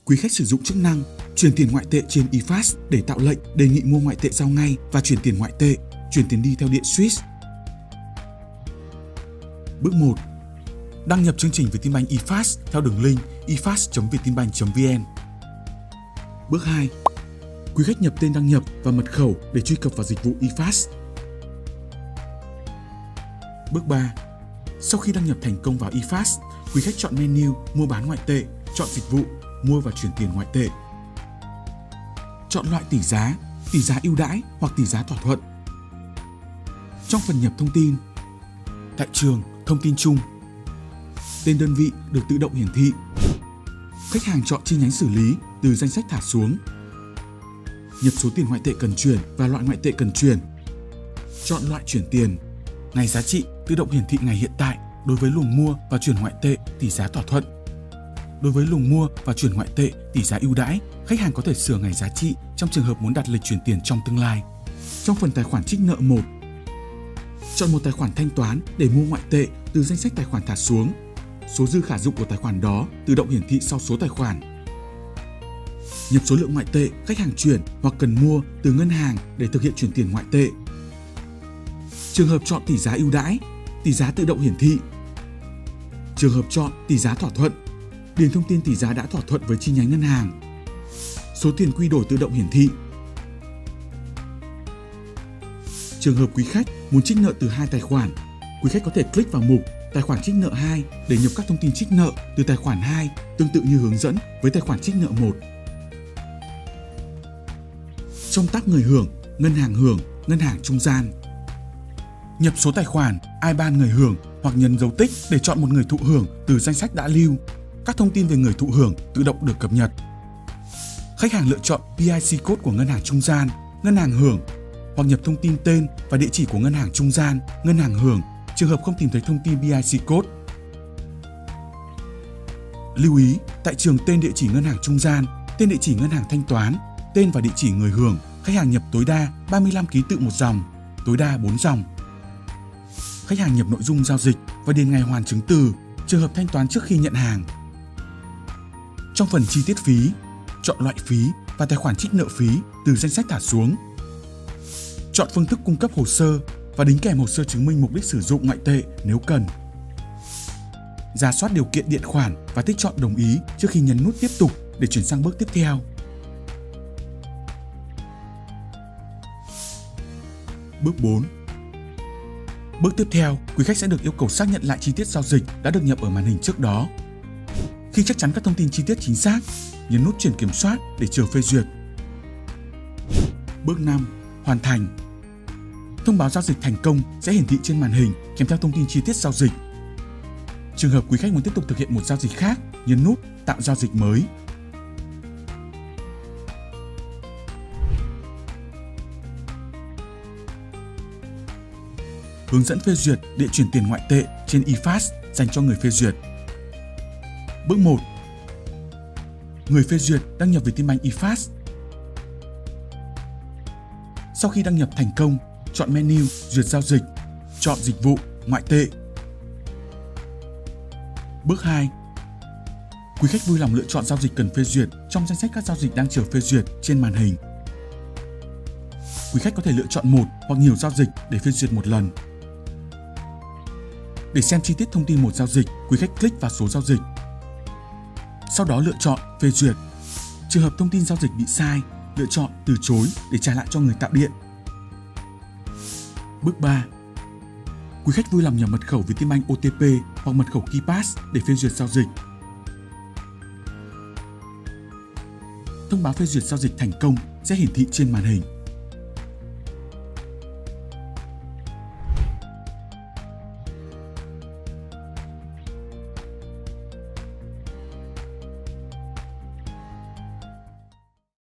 Quý khách sử dụng chức năng chuyển tiền ngoại tệ trên eFast để tạo lệnh đề nghị mua ngoại tệ giao ngay và chuyển tiền ngoại tệ, chuyển tiền đi theo điện Swift. Bước 1. Đăng nhập chương trình Vietinbank eFast theo đường link efast.vietinbank.vn. Bước 2. Quý khách nhập tên đăng nhập và mật khẩu để truy cập vào dịch vụ eFast. Bước 3. Sau khi đăng nhập thành công vào eFast, quý khách chọn menu mua bán ngoại tệ, chọn dịch vụ mua và chuyển tiền ngoại tệ. Chọn loại tỷ giá ưu đãi hoặc tỷ giá thỏa thuận. Trong phần nhập thông tin, tại trường thông tin chung, tên đơn vị được tự động hiển thị. Khách hàng chọn chi nhánh xử lý từ danh sách thả xuống. Nhập số tiền ngoại tệ cần chuyển và loại ngoại tệ cần chuyển. Chọn loại chuyển tiền. Ngày giá trị tự động hiển thị ngày hiện tại đối với luồng mua và chuyển ngoại tệ tỷ giá thỏa thuận. Đối với luồng mua và chuyển ngoại tệ tỷ giá ưu đãi, khách hàng có thể sửa ngày giá trị trong trường hợp muốn đặt lịch chuyển tiền trong tương lai. Trong phần tài khoản trích nợ 1, chọn một tài khoản thanh toán để mua ngoại tệ từ danh sách tài khoản thả xuống. Số dư khả dụng của tài khoản đó tự động hiển thị sau số tài khoản. Nhập số lượng ngoại tệ khách hàng chuyển hoặc cần mua từ ngân hàng để thực hiện chuyển tiền ngoại tệ. Trường hợp chọn tỷ giá ưu đãi, tỷ giá tự động hiển thị. Trường hợp chọn tỷ giá thỏa thuận, điền thông tin tỷ giá đã thỏa thuận với chi nhánh ngân hàng. Số tiền quy đổi tự động hiển thị. Trường hợp quý khách muốn trích nợ từ 2 tài khoản, quý khách có thể click vào mục tài khoản trích nợ 2 để nhập các thông tin trích nợ từ tài khoản 2, tương tự như hướng dẫn với tài khoản trích nợ 1. Trong tab người hưởng, ngân hàng trung gian. Nhập số tài khoản, IBAN người hưởng hoặc nhấn dấu tích để chọn một người thụ hưởng từ danh sách đã lưu. Các thông tin về người thụ hưởng tự động được cập nhật. Khách hàng lựa chọn PIC code của ngân hàng trung gian, ngân hàng hưởng hoặc nhập thông tin tên và địa chỉ của ngân hàng trung gian, ngân hàng hưởng trường hợp không tìm thấy thông tin PIC code. Lưu ý, tại trường tên địa chỉ ngân hàng trung gian, tên địa chỉ ngân hàng thanh toán, tên và địa chỉ người hưởng, khách hàng nhập tối đa 35 ký tự một dòng, tối đa 4 dòng. Khách hàng nhập nội dung giao dịch và điền ngày hoàn chứng từ, trường hợp thanh toán trước khi nhận hàng. Trong phần chi tiết phí, chọn loại phí và tài khoản trích nợ phí từ danh sách thả xuống. Chọn phương thức cung cấp hồ sơ và đính kèm hồ sơ chứng minh mục đích sử dụng ngoại tệ nếu cần. Rà soát điều kiện điện khoản và tích chọn đồng ý trước khi nhấn nút tiếp tục để chuyển sang bước tiếp theo. Bước 4. Bước tiếp theo, quý khách sẽ được yêu cầu xác nhận lại chi tiết giao dịch đã được nhập ở màn hình trước đó. Khi chắc chắn các thông tin chi tiết chính xác, nhấn nút chuyển kiểm soát để chờ phê duyệt. Bước 5. Hoàn thành. Thông báo giao dịch thành công sẽ hiển thị trên màn hình kèm theo thông tin chi tiết giao dịch. Trường hợp quý khách muốn tiếp tục thực hiện một giao dịch khác, nhấn nút tạo giao dịch mới. Hướng dẫn phê duyệt địa chuyển tiền ngoại tệ trên eFast dành cho người phê duyệt. Bước 1. Người phê duyệt đăng nhập Vietinbank eFast. Sau khi đăng nhập thành công, chọn menu duyệt giao dịch, chọn dịch vụ ngoại tệ. Bước 2. Quý khách vui lòng lựa chọn giao dịch cần phê duyệt trong danh sách các giao dịch đang chờ phê duyệt trên màn hình. Quý khách có thể lựa chọn một hoặc nhiều giao dịch để phê duyệt một lần. Để xem chi tiết thông tin một giao dịch, quý khách click vào số giao dịch. Sau đó lựa chọn phê duyệt. Trường hợp thông tin giao dịch bị sai, lựa chọn từ chối để trả lại cho người tạo điện. Bước 3. Quý khách vui lòng nhập mật khẩu Vietinbank OTP hoặc mật khẩu KeyPass để phê duyệt giao dịch. Thông báo phê duyệt giao dịch thành công sẽ hiển thị trên màn hình.